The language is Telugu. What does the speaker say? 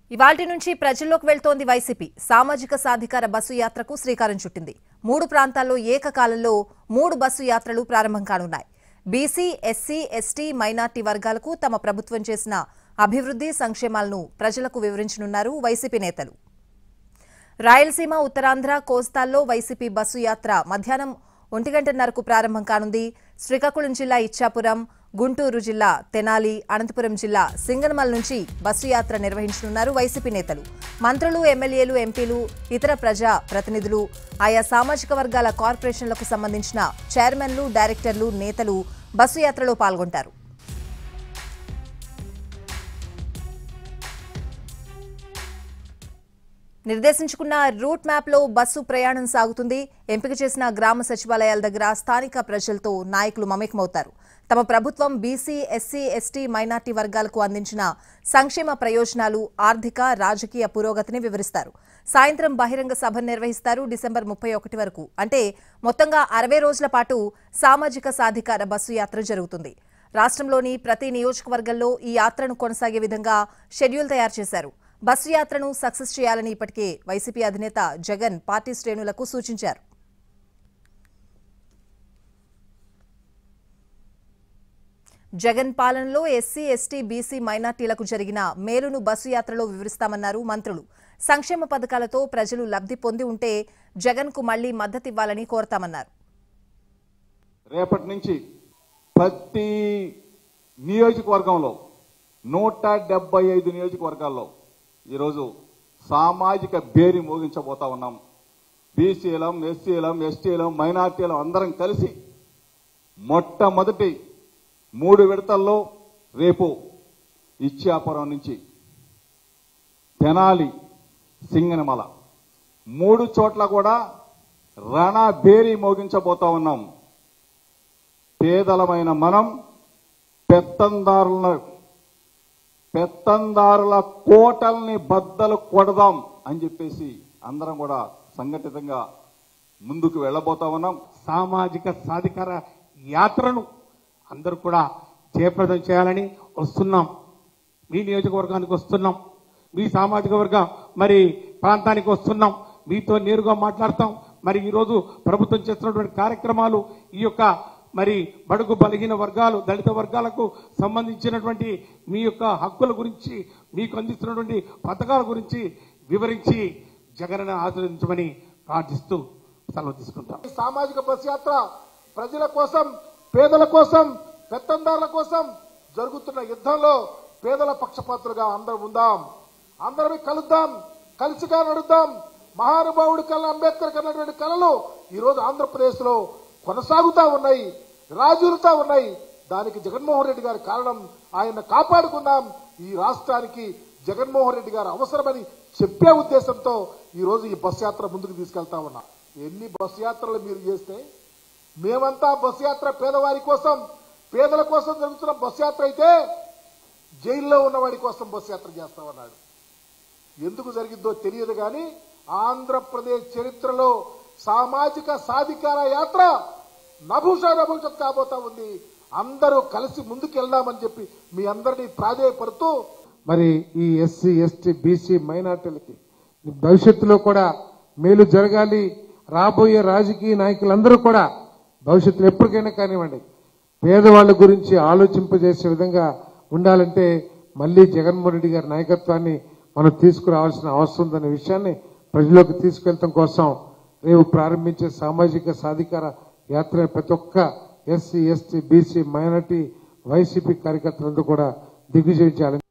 ఇవాల్టి నుంచి ప్రజల్లోకి వెళ్తోంది వైసీపీ. సామాజిక సాధికార బస్సు యాత్రకు శ్రీకారం చుట్టింది. 3 ప్రాంతాల్లో ఏకకాలంలో 3 బస్సు యాత్రలు ప్రారంభం కానున్నాయి. బీసీ, ఎస్సీ, ఎస్టీ, మైనార్టీ వర్గాలకు తమ ప్రభుత్వం చేసిన అభివృద్ధి సంక్షేమాలను ప్రజలకు వివరించనున్నారు వైసీపీ నేతలు. రాయలసీమ, ఉత్తరాంధ్ర, కోస్తాల్లో వైసీపీ బస్సు యాత్ర మధ్యాహ్నం 1:30కు ప్రారంభం కానుంది. శ్రీకాకుళం జిల్లా ఇచ్చాపురం, గుంటూరు జిల్లా తెనాలి, అనంతపురం జిల్లా సింగనమల నుంచి బస్సు యాత్ర నిర్వహించనున్నారు వైసీపీ నేతలు. మంత్రులు, ఎమ్మెల్యేలు, ఎంపీలు, ఇతర ప్రజా ప్రతినిధులు, ఆయా సామాజిక వర్గాల కార్పొరేషన్లకు సంబంధించిన చైర్మన్లు, డైరెక్టర్లు, నేతలు బస్సు యాత్రలో పాల్గొంటారు. నిర్దేశించుకున్న రూట్ మ్యాప్లో బస్సు ప్రయాణం సాగుతుంది. ఎంపిక చేసిన గ్రామ సచివాలయాల దగ్గర స్థానిక ప్రజలతో నాయకులు మమేకమవుతారు. తమ ప్రభుత్వం బీసీ, ఎస్సీ, ఎస్టీ, మైనార్టీ వర్గాలకు అందించిన సంక్షేమ ప్రయోజనాలు, ఆర్థిక, రాజకీయ పురోగతిని వివరిస్తారు. సాయంత్రం బహిరంగ సభ నిర్వహిస్తారు. డిసెంబర్ 31 వరకు అంటే మొత్తంగా 60 రోజుల పాటు సామాజిక సాధికార బస్సు యాత్ర జరుగుతుంది. రాష్ట్రంలోని ప్రతి నియోజకవర్గంలో ఈ యాత్రను కొనసాగే విధంగా షెడ్యూల్ తయారు చేశారు. బస్సు యాత్రను సక్సెస్ చేయాలని ఇప్పటికే వైసీపీ అధినేత జగన్ పార్టీ శ్రేణులకు సూచించారు. జగన్ పాలనలో ఎస్సీ, ఎస్టీ, బీసీ, మైనార్టీలకు జరిగిన మేలును బస్సు యాత్రలో వివరిస్తామన్నారు మంత్రులు. సంక్షేమ పథకాలతో ప్రజలు లబ్ధి పొంది ఉంటే జగన్కు మళ్లీ మద్దతివ్వాలని కోరతామన్నారు. రేపటి నుంచి ప్రతి నియోజకవర్గంలో 175 నియోజకవర్గాల్లో ఈరోజు సామాజిక బేరీ మోగించబోతా ఉన్నాం. బీసీలం, ఎస్సీలం, ఎస్టీలం, మైనార్టీలం అందరం కలిసి మొట్టమొదటి 3 విడతల్లో రేపు ఇచ్చాపురం నుంచి తెనాలి, సింగనమల 3 చోట్ల కూడా రణా బేరీ మోగించబోతా ఉన్నాం. పేదలమైన మనం పెత్తందారుల కోటల్ని బద్దలు కొడదాం అని చెప్పేసి అందరం కూడా సంఘటితంగా ముందుకు వెళ్ళబోతా ఉన్నాం. సామాజిక సాధికార యాత్రను అందరూ కూడా జయప్రదం చేయాలని వస్తున్నాం. మీ నియోజకవర్గానికి వస్తున్నాం, మీ సామాజిక వర్గం మరి ప్రాంతానికి వస్తున్నాం, మీతో నేరుగా మాట్లాడతాం. మరి ఈరోజు ప్రభుత్వం చేస్తున్నటువంటి కార్యక్రమాలు, ఈ యొక్క మరి బడుగు బలహీన వర్గాలు, దళిత వర్గాలకు సంబంధించినటువంటి మీ యొక్క హక్కుల గురించి, మీకు అందిస్తున్నటువంటి పథకాల గురించి వివరించి జగన్ను ఆశీర్వదించమని ప్రార్థిస్తూ సెలవు తీసుకుంటాం. సామాజిక బస్ యాత్ర ప్రజల కోసం, పేదల కోసం, పెత్తందారుల కోసం జరుగుతున్న యుద్ధంలో పేదల పక్షపాతులుగా అందరం ఉందాం, అందరం కలుద్దాం, కలిసిగా నడుద్దాం. మహానుభావుడి కళ, అంబేద్కర్ కన్నటువంటి కళలు ఈరోజు ఆంధ్రప్రదేశ్ లో కొనసాగుతా ఉన్నాయి, రాజులుతా ఉన్నాయి. దానికి జగన్మోహన్ రెడ్డి గారి కారణం. ఆయన కాపాడుకుందాం. ఈ రాష్ట్రానికి జగన్మోహన్ రెడ్డి గారు అవసరమని చెప్పే ఉద్దేశంతో ఈ రోజు ఈ బస్ యాత్ర ముందుకు తీసుకెళ్తా ఉన్నా. ఎన్ని బస్ యాత్రలు మీరు చేస్తే, మేమంతా బస్ యాత్ర పేదవారి కోసం, పేదల కోసం జరుగుతున్న బస్ యాత్ర అయితే జైల్లో ఉన్నవాడి కోసం బస్ యాత్ర చేస్తామన్నాడు. ఎందుకు జరిగిందో తెలియదు కానీ ఆంధ్రప్రదేశ్ చరిత్రలో సామాజిక సాధికార యాత్ర నభూషత్ కాబోతా ఉంది. అందరూ కలిసి ముందుకు వెళ్దామని చెప్పి మీ అందరినీ ప్రాధేయపడుతూ, మరి ఈ ఎస్సీ, ఎస్టీ, బీసీ, మైనార్టీలకి భవిష్యత్తులో కూడా మేలు జరగాలి. రాబోయే రాజకీయ నాయకులందరూ కూడా భవిష్యత్తులో ఎప్పటికైనా కానివ్వండి పేదవాళ్ళ గురించి ఆలోచింపజేసే విధంగా ఉండాలంటే మళ్లీ జగన్మోహన్ రెడ్డి గారి నాయకత్వాన్ని మనం తీసుకురావాల్సిన అవసరం ఉందనే విషయాన్ని ప్రజల్లోకి తీసుకెళ్లడం కోసం రేపు ప్రారంభించే సామాజిక సాధికార యాత్ర ప్రతి ఒక్క SC, ST, BC, minority, YCP కార్యకర్తలందరూ కూడా దిగ్విజయం చేయాలని